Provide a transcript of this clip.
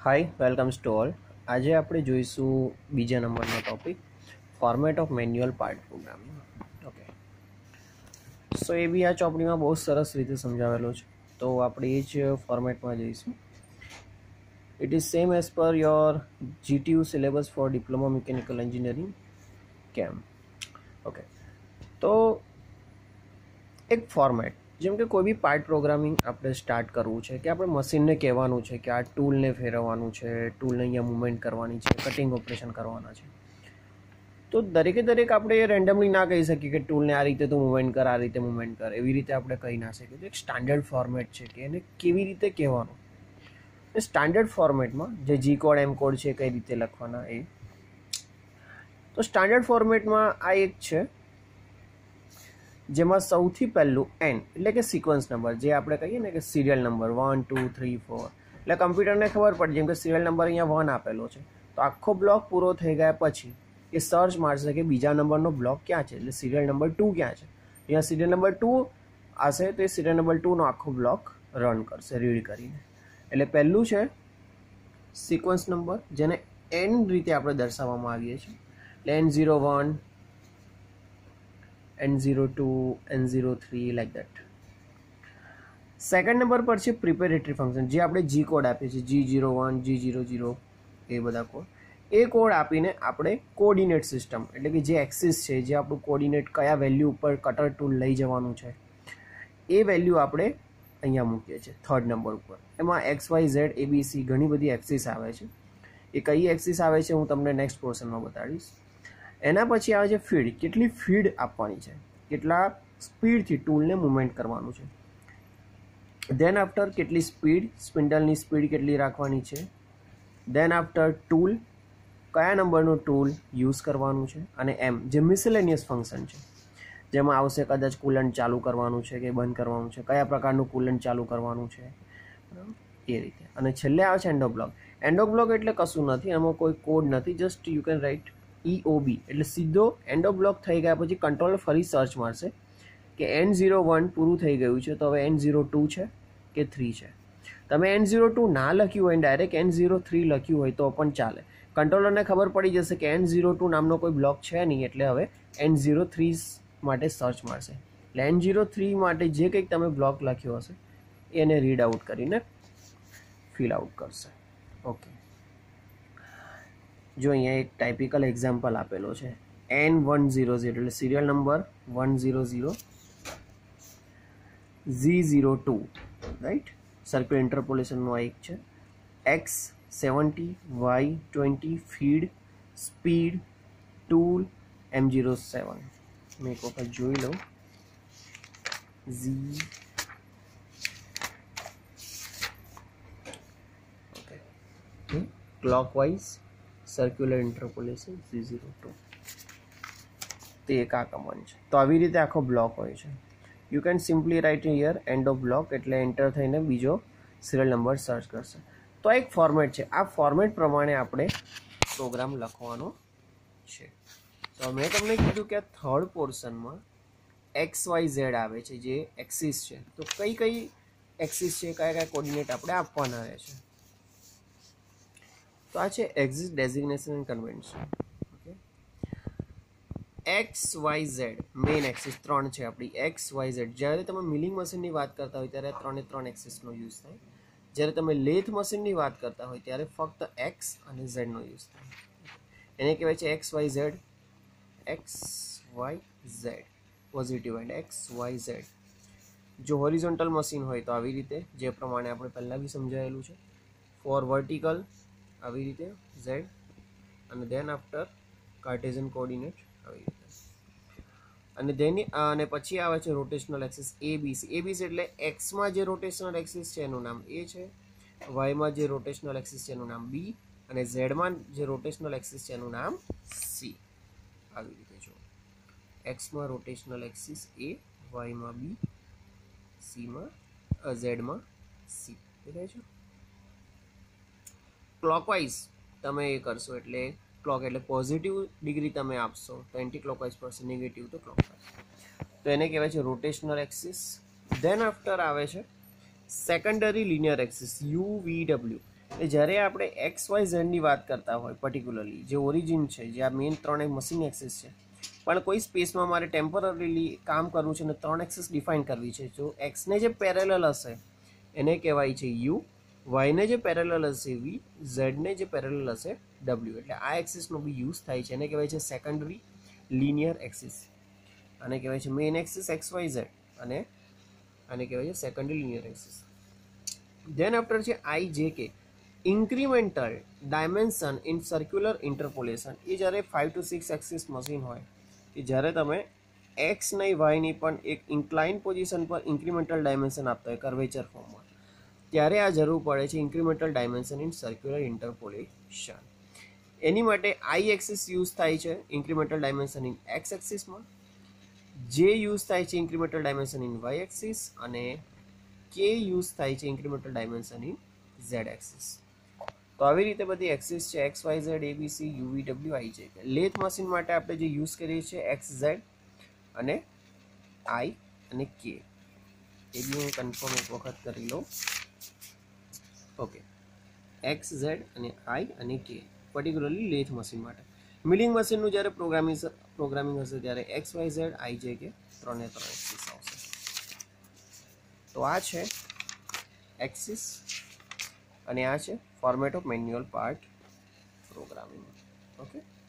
Hi welcomes to all. આજે આપણે જોઈશું બીજા નંબરનો topic format of manual part programming. Okay, so એ બી આ ચોપડીમાં બહુ સરસ રીતે સમજાવેલો છે, તો આપણે એ જ ફોર્મેટમાં જઈશું. It is same as per your GTU syllabus for diploma mechanical engineering કેમ. ઓકે, તો એક ફોર્મેટ, જેમ કે કોઈ બી પાર્ટ પ્રોગ્રામિંગ આપણે સ્ટાર્ટ કરવું છે, કે આપણે મશીનને કહેવાનું છે કે આ ટૂલને ફેરવવાનું છે, ટૂલને અહીંયા મૂવમેન્ટ કરવાની છે, કટિંગ ઓપરેશન કરવાના છે, તો દરેકે દરેક આપણે રેન્ડમલી ના કહી શકીએ કે ટૂલને આ રીતે તું મૂવમેન્ટ કર, આ રીતે મૂવમેન્ટ કર, એવી રીતે આપણે કહી ના શકીએ. તો એક સ્ટાન્ડર્ડ ફોર્મેટ છે કે એને કેવી રીતે કહેવાનું. એ સ્ટાન્ડર્ડ ફોર્મેટમાં જે G કોડ M કોડ છે કઈ રીતે લખવાના એ. તો સ્ટાન્ડર્ડ ફોર્મેટમાં આ એક છે જેમાં સૌથી પહેલું N એટલે કે સિક્વન્સ નંબર, જે આપણે કહીએ ને કે સિરિયલ નંબર 1 2 3 4, એટલે કમ્પ્યુટરને ખબર પડી જેમ કે સિરિયલ નંબર અહીંયા 1 આપેલો છે, તો આખો બ્લોક પૂરો થઈ ગયા પછી એ સર્ચ મારશે કે બીજા નંબરનો બ્લોક ક્યાં છે, એટલે સિરિયલ નંબર 2 ક્યાં છે. અહીંયા સિરિયલ નંબર 2 હશે તો એ સિરિયલ નંબર 2 નો આખો બ્લોક રન કરશે રીડ કરીને. એટલે પહેલું છે સિક્વન્સ નંબર, જેને N રીતે આપણે દર્શાવવામાં આવીએ છીએ, એટલે N01 N02 N03 like that. Second number પર છે પ્રિપેરેટરી ફંક્શન, જે આપણે G કોડ આપીએ છીએ, G01 G00 એ બધા કોડ. એ કોડ આપીને આપણે કોર્ડિનેટ સિસ્ટમ, એટલે કે જે એક્સિસ છે, જે આપણું કોર્ડિનેટ કયા વેલ્યુ ઉપર કટર ટૂલ લઈ જવાનું છે, એ વેલ્યુ આપણે અહીંયા મૂકીએ છીએ થર્ડ નંબર ઉપર. એમાં XYZ ABC ઘણી બધી એક્સિસ આવે છે. એ કઈ એક્સિસ આવે છે હું તમને નેક્સ્ટ પોર્શનમાં બતાડીશ. એના પછી આવે છે ફીડ, કેટલી ફીડ આપવાની છે, કેટલા સ્પીડથી ટૂલને મૂવમેન્ટ કરવાનું છે. ધેન આફ્ટર કેટલી સ્પીડ, સ્પિન્ડલની સ્પીડ કેટલી રાખવાની છે. ધેન આફ્ટર ટૂલ, કયા નંબરનું ટૂલ યુઝ કરવાનું છે. અને M જે મિસેલેનિયસ ફંક્શન છે, જેમાં આવશે કદાચ કુલન્ટ ચાલુ કરવાનું છે કે બંધ કરવાનું છે, કયા પ્રકારનું કુલન્ટ ચાલુ કરવાનું છે, એ રીતે. અને છેલ્લે આવે છે એન્ડો બ્લોક. એન્ડો બ્લોક એટલે કશું નથી, એમાં કોઈ કોડ નથી, just you can write EOB, એટલે સીધો એન્ડો બ્લોક થઈ ગયા પછી કંટ્રોલર ફરી સર્ચ મારશે કે N01 પૂરું થઈ ગયું છે, તો હવે N02 છે કે 3 છે. તમે N02 ના લખ્યું હોય, ડાયરેક્ટ N03 લખ્યું હોય તો પણ ચાલે. કંટ્રોલરને ખબર પડી જશે કે N02 નામનો કોઈ બ્લોક છે નહીં, એટલે હવે N03 માટે સર્ચ મારશે. એટલે N03 માટે જે કંઈક તમે બ્લોક લખ્યો હશે એને રીડ આઉટ કરીને ફિલ આઉટ કરશે. ઓકે, જો અહીંયા એક ટાઇપિકલ એક્ઝામ્પલ આપેલો છે N100, એટલે serial number 100 Z02, right. Circular ઇન્ટરપોલેશનનો એક છે. X70 Y20 feed speed tool M07. મેં એક વખત જોઈ લઉં. Okay, clockwise circular interpolation Z02, તે એક આ કમાન્ડ છે. તો આવી રીતે આખો બ્લોક હોય છે. You can simply write here end of block, એટલે એન્ટર થઈને બીજો સિરિયલ નંબર સર્ચ કરશે. તો એક ફોર્મેટ છે. આ ફોર્મેટ પ્રમાણે આપણે પ્રોગ્રામ લખવાનો છે. તો મેં તમને કીધું કે આ થર્ડ પોર્શનમાં XYZ આવે છે, જે એક્સિસ છે. તો કઈ કઈ એક્સિસ છે, કયા કયા કોર્ડિનેટ આપણે આપવાના રહે છે. તો આ છે axis designation and convention. Okay, XYZ main axis 3 છે આપણી. XYZ, જ્યારે તમે મિલિંગ મશીનની વાત કરતા હોય ત્યારે 3 એક્સિસનો યુઝ થાય. જ્યારે તમે લેથ મશીનની વાત કરતા હોય ત્યારે ફક્ત X અને Z નો યુઝ થાય. એને કહેવાય છે XYZ. XYZ positive and XYZ. જો હોરિઝોન્ટલ મશીન હોય તો આવી રીતે, જે પ્રમાણે આપણે પહેલાં બી સમજાયેલું છે. ફોર વર્ટિકલ આવી રીતે Z, અને ધેન આફ્ટર કાર્ટેઝિયન કોઓર્ડિનેટ આવી રીતે. અને પછી આવે છે રોટેશનલ એક્સિસ ABC. ABC એટલે એક્સમાં જે રોટેશનલ એક્સિસ છે એનું નામ A છે, વાયમાં જે રોટેશનલ એક્સિસ છે એનું નામ B, અને ઝેડમાં જે રોટેશનલ એક્સિસ છે એનું નામ C. આવી રીતે જો એક્સમાં રોટેશનલ એક્સિસ A, વાયમાં B, ઝેડમાં C. દેખાય છે. ક્લોકવાઇઝ તમે એ કરશો, એટલે ક્લોક એટલે પોઝિટિવ ડિગ્રી તમે આપશો તો એન્ટી ક્લોકવાઇઝ પડશે, નેગેટિવ તો ક્લોકવાઇઝ. તો એને કહેવાય છે રોટેશનલ એક્સિસ. ધેન આફ્ટર આવે છે સેકન્ડરી લિનિયર એક્સિસ UVW, એટલે જ્યારે આપણે એક્સ વાય ઝેડની વાત કરતા હોય પર્ટિક્યુલરલી જે ઓરિજિન છે, જે આ મેઇન 3 મશીન એક્સિસ છે, પણ કોઈ સ્પેસમાં મારે ટેમ્પરરીલી કામ કરવું છે અને 3 એક્સિસ ડિફાઇન કરવી છે, જો એક્સને જે પેરેલલ હશે એને કહેવાય છે યુ, વાયને જે પેરેલલ હશે વી, ઝેડને જે પેરેલલ હશે ડબલ્યુ. એટલે આ એક્સિસનો બી યુઝ થાય છે, એને કહેવાય છે સેકન્ડરી લિનિયર એક્સિસ. આને કહેવાય છે main axis X Y Z અને આને કહેવાય છે secondary linear axis. Then after છે I J K incremental dimension in circular interpolation. એ જ્યારે 5 to 6 એક્સિસ મશીન હોય કે જ્યારે તમે એક્સ નહીં વાયની પણ એક ઇન્ક્લાઇન પોઝિશન પર ઇન્ક્રીમેન્ટલ ડાયમેન્શન આપતા હોય કર્વેચર ફોર્મમાં, ત્યારે આ જરૂર પડે છે incremental dimension in circular interpolation. એની માટે આઈ એક્સિસ યુઝ થાય છે ઇન્ક્રીમેન્ટલ ડાયમેન્શન ઇન એક્સ એક્સિસમાં, જે યુઝ થાય છે incremental dimension in Y axis, અને કે યુઝ થાય છે incremental dimension in Z axis. તો આવી રીતે બધી એક્સિસ છે X Y Z ABC UV W I J. Lathe machine માટે આપણે જે યુઝ કરીએ છીએ એક્સ ઝેડ અને આઈ અને કે, એ બી હું કન્ફર્મ એક વખત કરી લઉં. ઓકે, એક્સ ઝેડ અને આઈ અને કે પર્ટિક્યુલરલી લેથ મશીન માટે. મિલિંગ મશીનનું જ્યારે પ્રોગ્રામિંગ હશે ત્યારે એક્સ વાય ઝેડ આઈ જે કે 3 એક્સિસ આવશે. તો આ છે એક્સિસ અને આ છે format of manual part programming. Okay.